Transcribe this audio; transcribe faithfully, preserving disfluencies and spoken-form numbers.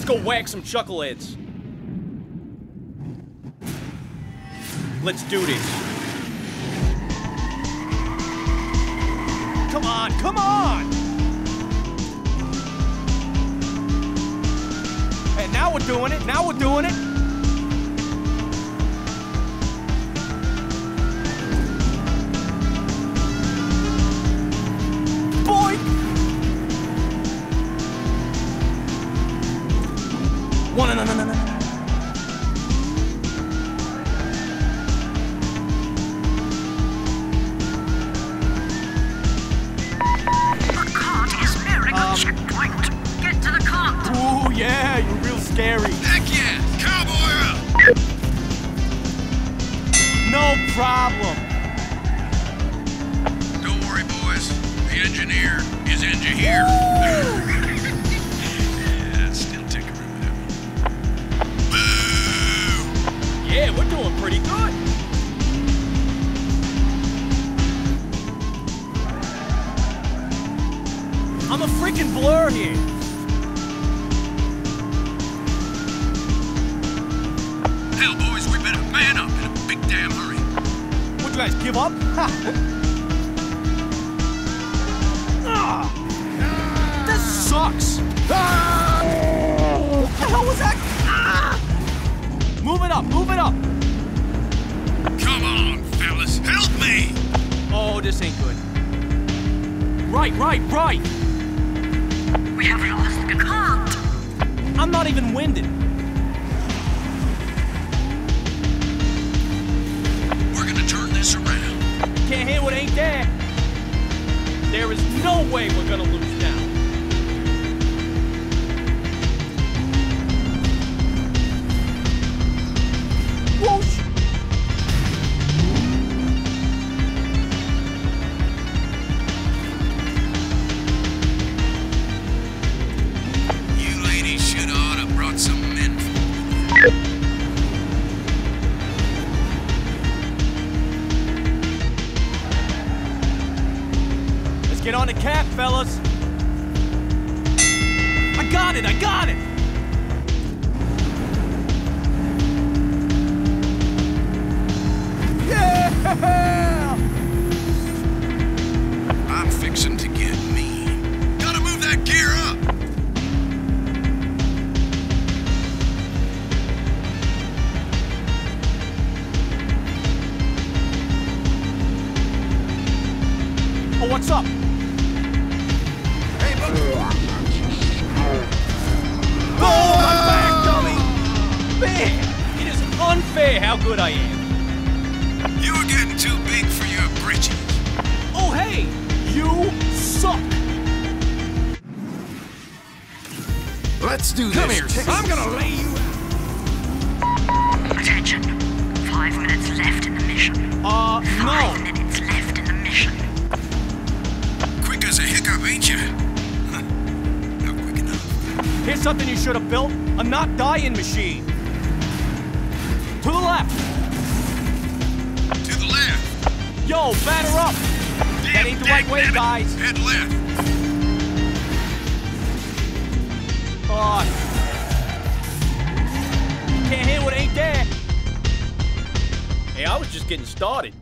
Let's go whack some chuckleheads. Let's do this. Come on, come on! And now we're doing it, now we're doing it. One, no, no, no, no, no. The cart is nearing um, a checkpoint. Get to the cart. Ooh, yeah, you're real scary. Heck yeah, cowboy up. No problem. Don't worry, boys. The engineer is engineer. Yeah, we're doing pretty good. I'm a freaking blur here. Hell, boys, we better man up in a big damn hurry. What, you guys give up? Ah, this sucks. Ah! What the hell was that? Ah! Move it up, move it up! Come on, fellas, help me! Oh, this ain't good. Right, right, right! We have lost the cart! I'm not even winded. We're gonna turn this around. Can't hear what ain't there. There is no way we're gonna lose now. Whoosh! You ladies should oughta brought some men. Let's get on the cap, fellas. I got it, I got it! I'm fixing to get mean. Gotta move that gear up. Oh, what's up? Hey, buddy. Oh, I'm back, dummy! Man, it is unfair how good I am. You were getting too big for your britches. Oh, hey! You suck! Let's do this. Come here, I'm gonna lay you out. Attention. Five minutes left in the mission. Uh, Five no. minutes left in the mission. Quick as a hiccup, ain't you? Huh. Not quick enough. Here's something you should have built. A not dying machine. To the left. To the left. Yo, batter up. Damn, That ain't the right way, damn it. guys. Head left. Oh. Can't hear what ain't there. Hey, I was just getting started.